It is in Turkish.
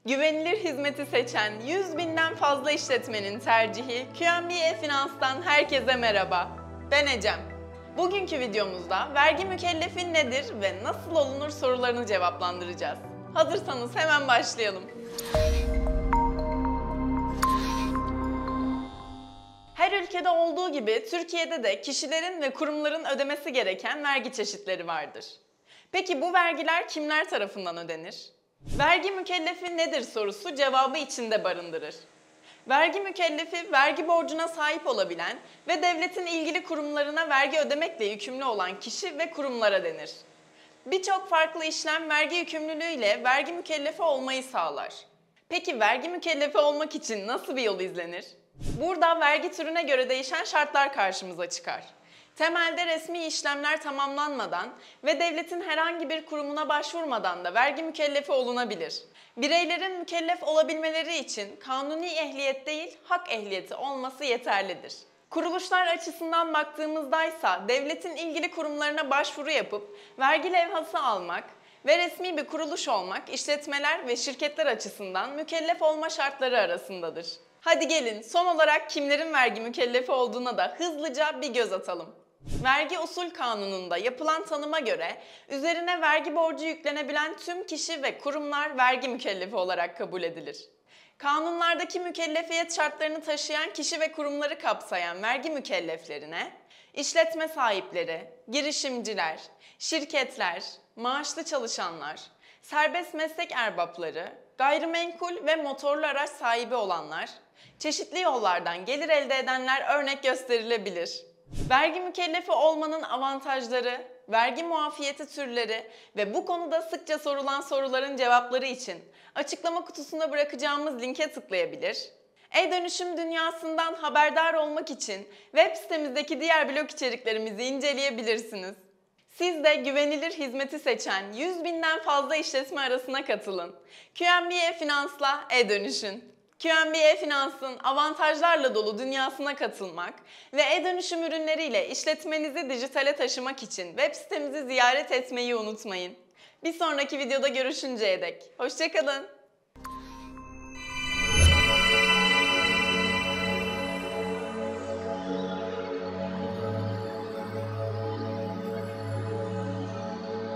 Güvenilir hizmeti seçen 100 binden fazla işletmenin tercihi QNB E-Finans'tan herkese merhaba. Ben Ecem. Bugünkü videomuzda vergi mükellefi nedir ve nasıl olunur sorularını cevaplandıracağız. Hazırsanız hemen başlayalım. Her ülkede olduğu gibi Türkiye'de de kişilerin ve kurumların ödemesi gereken vergi çeşitleri vardır. Peki bu vergiler kimler tarafından ödenir? Vergi mükellefi nedir sorusu cevabı içinde barındırır. Vergi mükellefi, vergi borcuna sahip olabilen ve devletin ilgili kurumlarına vergi ödemekle yükümlü olan kişi ve kurumlara denir. Birçok farklı işlem vergi yükümlülüğüyle vergi mükellefi olmayı sağlar. Peki vergi mükellefi olmak için nasıl bir yol izlenir? Burada vergi türüne göre değişen şartlar karşımıza çıkar. Temelde resmi işlemler tamamlanmadan ve devletin herhangi bir kurumuna başvurmadan da vergi mükellefi olunabilir. Bireylerin mükellef olabilmeleri için kanuni ehliyet değil, hak ehliyeti olması yeterlidir. Kuruluşlar açısından baktığımızdaysa devletin ilgili kurumlarına başvuru yapıp vergi levhası almak ve resmi bir kuruluş olmak işletmeler ve şirketler açısından mükellef olma şartları arasındadır. Hadi gelin son olarak kimlerin vergi mükellefi olduğuna da hızlıca bir göz atalım. Vergi Usul Kanunu'nda yapılan tanıma göre üzerine vergi borcu yüklenebilen tüm kişi ve kurumlar vergi mükellefi olarak kabul edilir. Kanunlardaki mükellefiyet şartlarını taşıyan kişi ve kurumları kapsayan vergi mükelleflerine işletme sahipleri, girişimciler, şirketler, maaşlı çalışanlar, serbest meslek erbapları, gayrimenkul ve motorlu araç sahibi olanlar, çeşitli yollardan gelir elde edenler örnek gösterilebilir. Vergi mükellefi olmanın avantajları, vergi muafiyeti türleri ve bu konuda sıkça sorulan soruların cevapları için açıklama kutusuna bırakacağımız linke tıklayabilir. E-dönüşüm dünyasından haberdar olmak için web sitemizdeki diğer blog içeriklerimizi inceleyebilirsiniz. Siz de güvenilir hizmeti seçen 100 binden fazla işletme arasına katılın. QNB E-Finans'la e-dönüşün. QNB E-Finans'ın avantajlarla dolu dünyasına katılmak ve e-dönüşüm ürünleriyle işletmenizi dijitale taşımak için web sitemizi ziyaret etmeyi unutmayın. Bir sonraki videoda görüşünceye dek hoşça kalın.